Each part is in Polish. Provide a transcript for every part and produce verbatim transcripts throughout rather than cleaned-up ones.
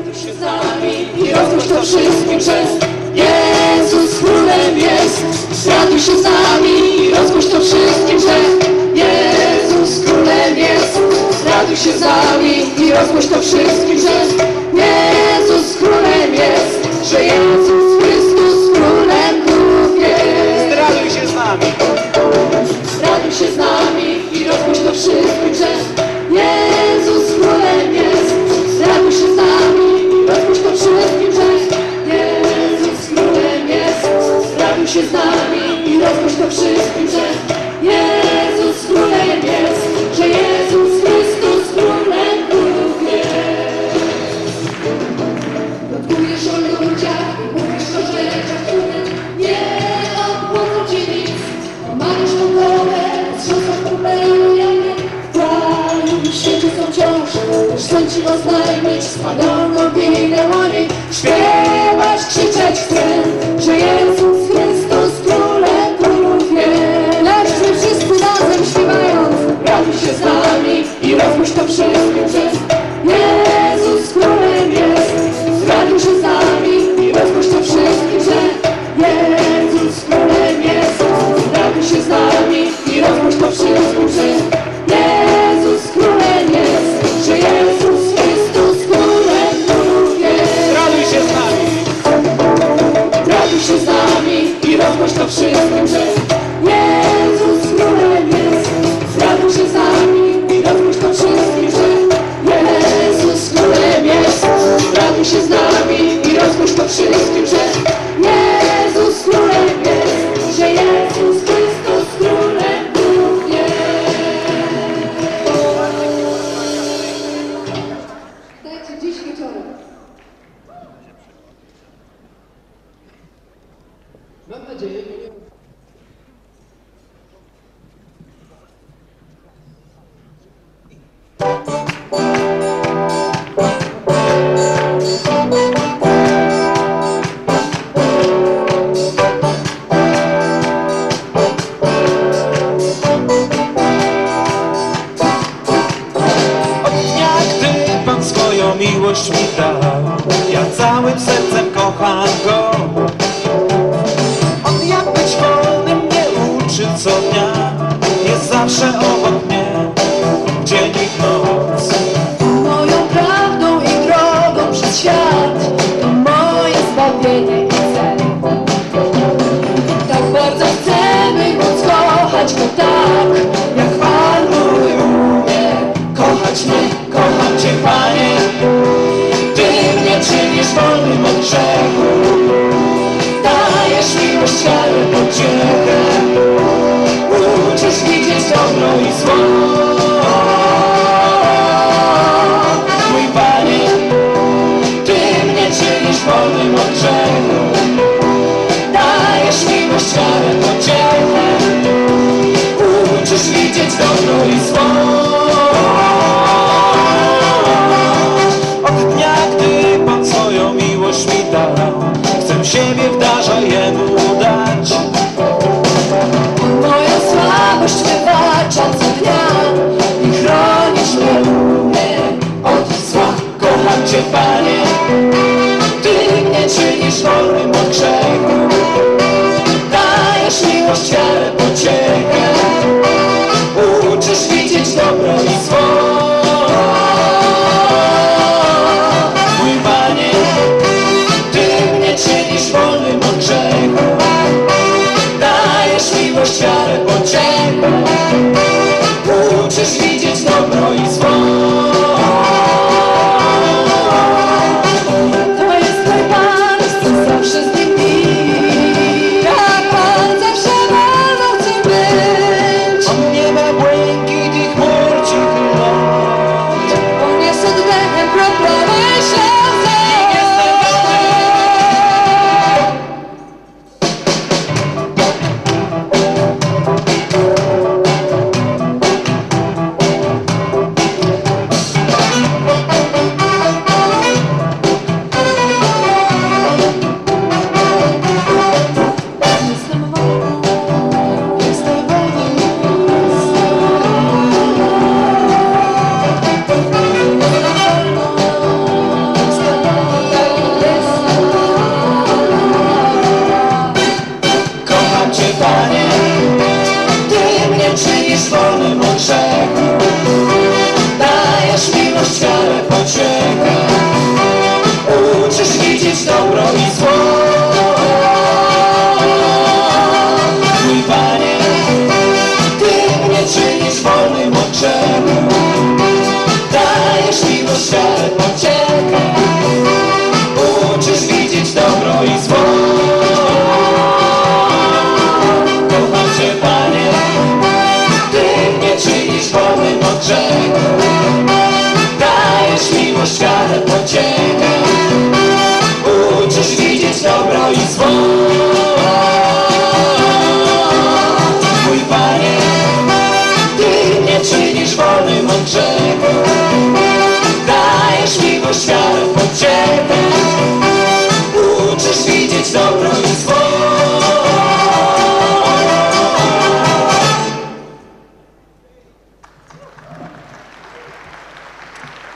Raduj się z nami i rozgłoś to wszystkim, że Jezus królem jest. Raduj się z nami i rozgłoś to wszystkim, że Jezus królem jest. Raduj się z nami i rozgłoś to wszystkim, że Jezus królem jest, że Jezus Chrystus królem królów jest. Raduj się z nami. Raduj się z nami i rozgłoś to wszystkim, że Jezus królem jest. Raduj się z nami i rozgłoś to wszystkim, że Jezus królem jest. Raduj się z nami i rozgłoś to wszystkim, że Jezus królem jest, że Jezus Chrystus królem królów jest. Plotujesz o ludziach, mówisz o rzeczach, które nie obchodzą cię nic. Omawiasz pogodę, zrzucasz pomylianie. W kraju i świecie są wciąż, też chcą ci oznajmić spadną nogi demoni. Śpiewać, krzyczeć chcę, że Jezus Chrystus królem królów jest. Lecz my wszyscy razem śpiewając, raduj się z nami i rozgłoś to wszystkim, że Jezus królem jest. Raduj się z nami i rozgłoś to wszystkim, że Jezus królem jest. Raduj się z nami i rozgłoś to wszystkim, że Jezus królem jest, że Jezus Chrystus królem królów jest. Raduj się z nami. Raduj się z nami i rozgłoś to wszystkim, że Jezus królem jest. Raduj się z nami i rozgłoś to wszystkim, że Jezus królem jest. Raduj się z nami i rozgłoś to wszystkim, że Jezus królem jest, że Jezus Chrystus królem królów jest. Dajcie dziś wieczorem. Mam nadzieję, że nie... Miłość mi dał, ja całym sercem kocham Go. On jak być wolnym mnie uczy co dnia, jest zawsze obok mnie, dzień i noc. Moją prawdą i drogą przez świat, to moje zbawienie i cel. Tak bardzo chcemy móc kochać Go tak, jak Pan mój umie kochać mnie. Kocham Cię, Panie, Ty mnie czynisz wolnym od grzechu. Dajesz miłość, wiarę, pociechę, Uczysz widzieć dobro i zło. Mój Panie, Ty mnie czynisz wolnym od grzechu. dajesz miłość, wiarę, Pociechę, uczysz widzieć dobro i zło.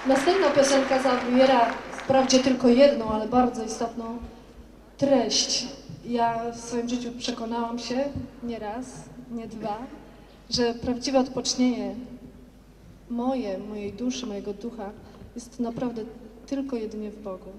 Następna piosenka zawiera wprawdzie tylko jedną, ale bardzo istotną treść. Ja w swoim życiu przekonałam się nie raz, nie dwa, że prawdziwe odpocznienie moje, mojej duszy, mojego ducha jest naprawdę tylko jedynie w Bogu.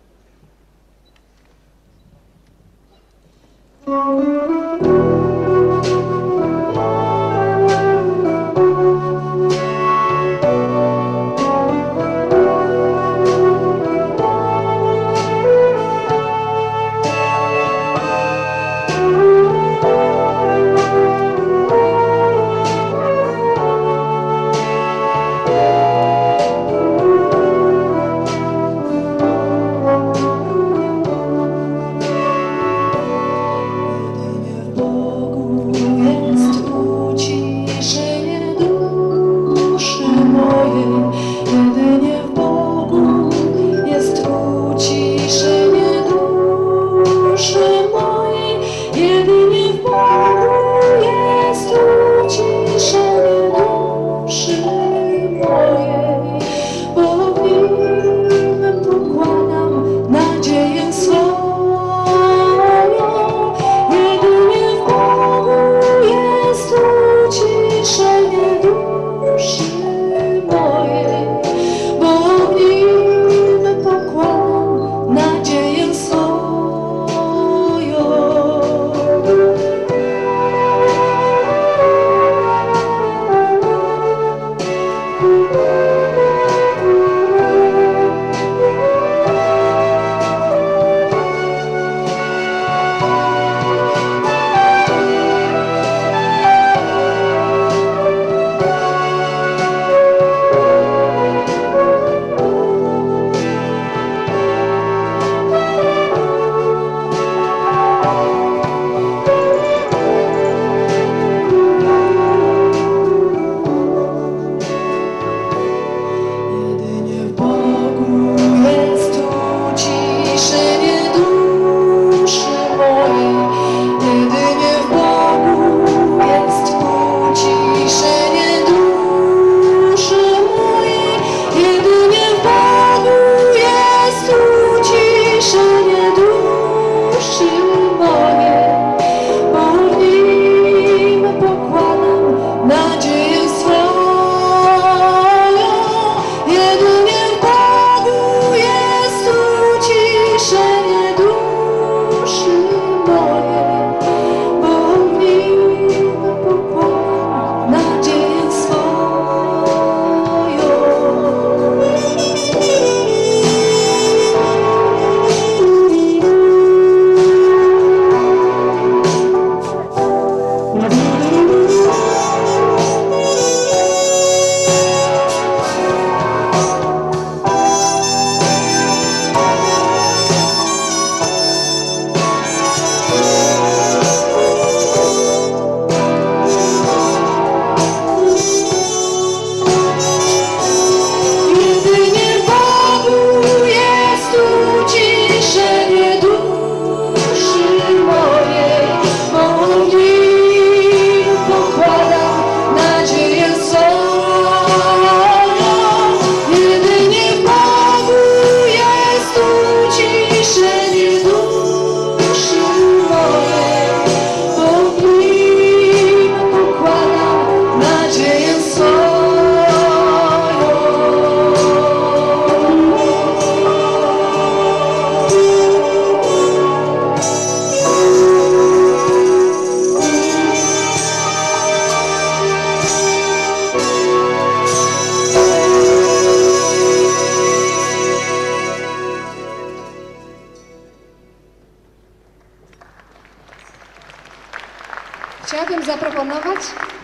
Chciałabym zaproponować,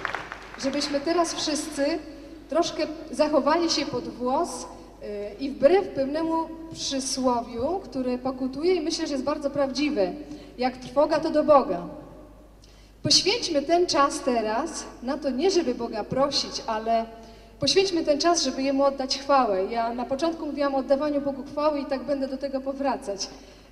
żebyśmy teraz wszyscy troszkę zachowali się pod włos i wbrew pewnemu przysłowiu, które pokutuje i myślę, że jest bardzo prawdziwe, jak trwoga to do Boga. Poświęćmy ten czas teraz na to nie, żeby Boga prosić, ale poświęćmy ten czas, żeby Jemu oddać chwałę. Ja na początku mówiłam o oddawaniu Bogu chwały i tak będę do tego powracać.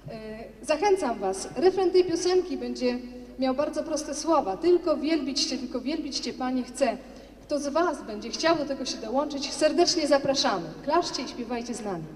Zachęcam Was, refren tej piosenki będzie miał bardzo proste słowa. Tylko wielbić Cię, tylko wielbić Cię, Panie, chcę. kto z Was będzie chciał do tego się dołączyć, serdecznie zapraszamy. Klaszcie i śpiewajcie z nami.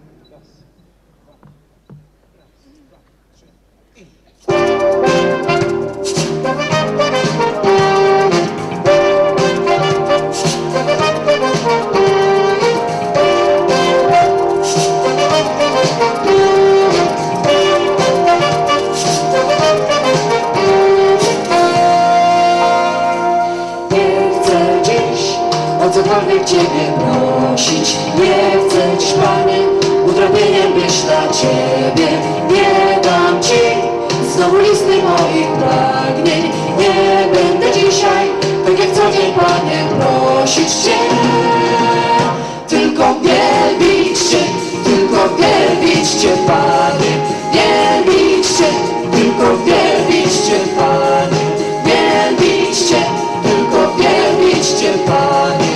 Cokolwiek Ciebie prosić, nie chcę Dziś, Panie, utrapieniem być dla Ciebie. Nie dam Ci znowu listy moich pragnień. Nie będę dzisiaj, tak jak co dzień, Panie, prosić Cię. Tylko wielbić Cię, tylko wielbić Cię, Panie. Wielbić Cię, tylko wielbić Cię, Panie. Wielbić Cię, tylko wielbić Cię, Panie.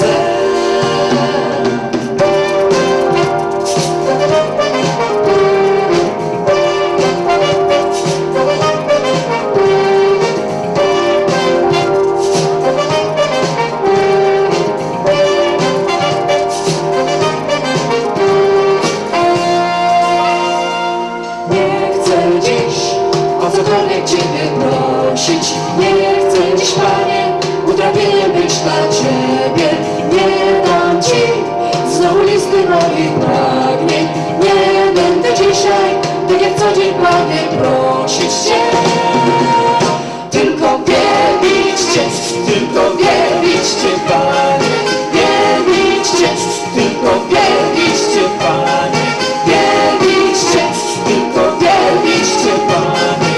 Nie chcę Dziś, Panie, utrapieniem być dla Ciebie. Nie dam Ci znowu listy moich pragnień. Nie będę dzisiaj, tak jak co dzień, Panie, prosić Cię. Tylko wielbić Cię, tylko wielbić Cię, Panie. Wielbić Cię, tylko wielbić Cię, Panie. Wielbić Cię, tylko wielbić Cię, Panie.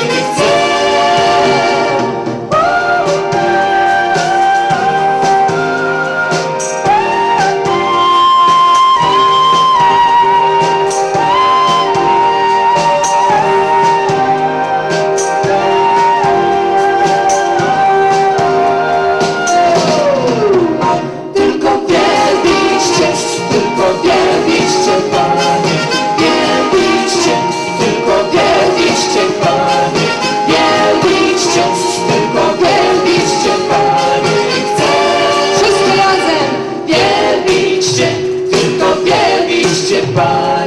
Bye.